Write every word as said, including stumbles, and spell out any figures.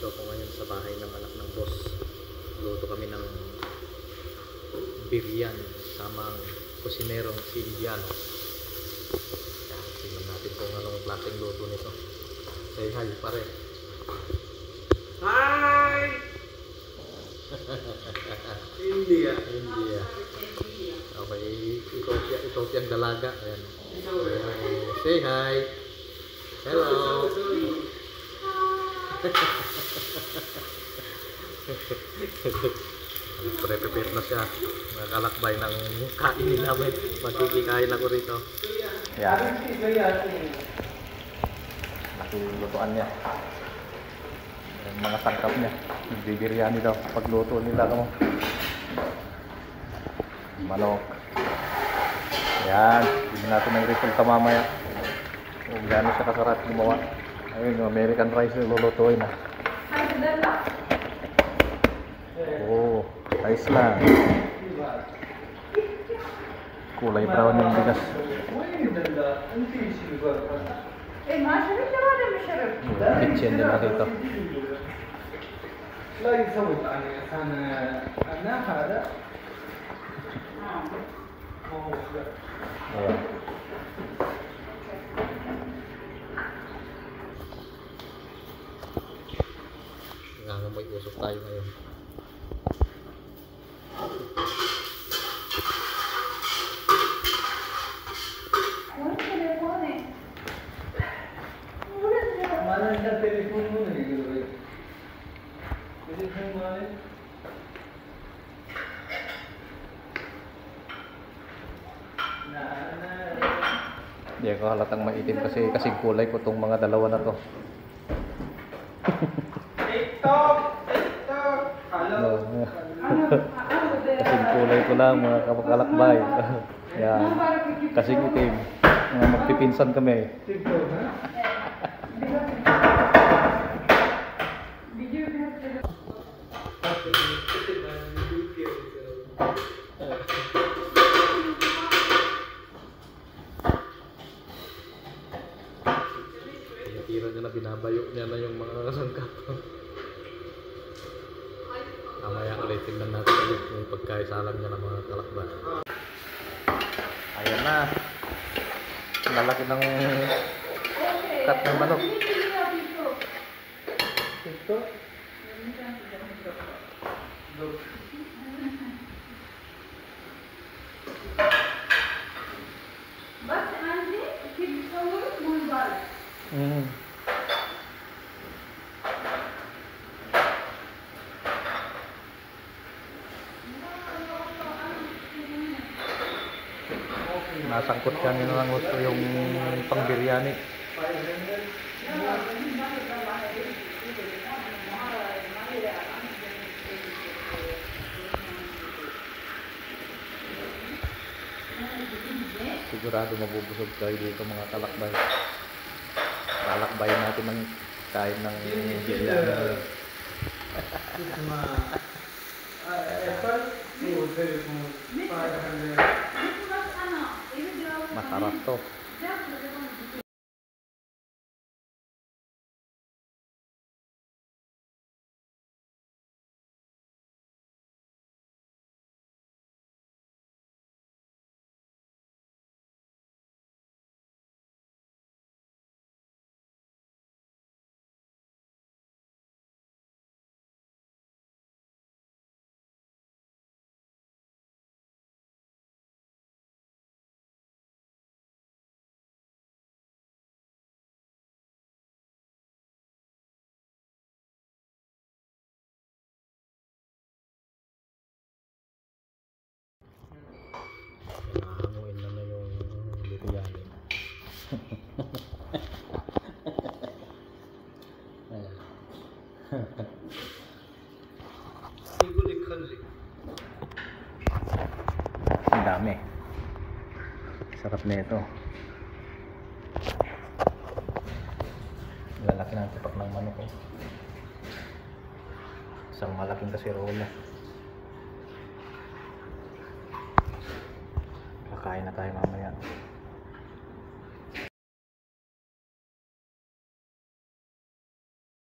Nandito ako ngayon sa bahay ng anak ng boss. Luto kami ng biryan samang kusinerong si Indiano. Tingnan natin kung anong klaseng luto nito. Say hi pare. Hi! India. India. Okay, Ethiopia, Ethiopia ang dalaga. Ayan. Ayan. Say hi. Hello. Prepare na siya. Nakakalakbay ng kainin namin. Magkikikain ako rito. Yan. Lutuan niya. Yung mga sangkap niya. Bibiryani daw. Pagluto nila mo. Manok. Yan. Hindi natin ng resulta mamaya. Kung gano'n siya kasarap gumawa. Ayun, yung American rice yung lulutuin na. Oh, rice lang. Kulay brown yung bigas. Kitchen din natin ito. Ayan. May usok tayo ngayon. Hindi ako halatang maitim kasi kasing kulay ko itong mga dalawa na to. TikTok! TikTok! Hello! Kasing kulay ko lang mga kapakalakbay. Yan. Kasing itim. Mga magpipinsan kami. TikTok, ha? Tira niya na, binabayo niya na yung mga kasangkap. Mamaya ulit tingnan natin ulit yung pagkaisalang niya ng mga kalakba. Ayan na. Lalaki ng cut ng manok. TikTok? Mm. Nasangkot siya nyo lang gusto yung pang biryani. Sigurado mabubusog tayo dito mga kalakbay. Kalakbayan natin ng kain ng biryani. Masarap to. Hanguin na na yung biryani. Ang dami. Sarap na ito. Lalaki ng tipak ng manok eh. Isang malaking kasirola. Kakain na tayo mamaya.